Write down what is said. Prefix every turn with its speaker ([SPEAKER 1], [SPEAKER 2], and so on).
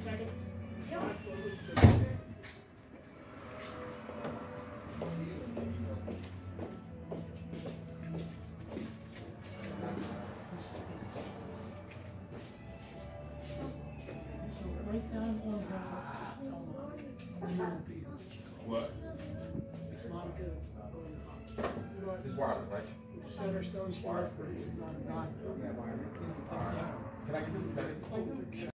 [SPEAKER 1] second? So right down on
[SPEAKER 2] What?
[SPEAKER 1] Monica.
[SPEAKER 2] This wireless, right?
[SPEAKER 1] The center stone square is not a dime.
[SPEAKER 2] Can I get this in seconds?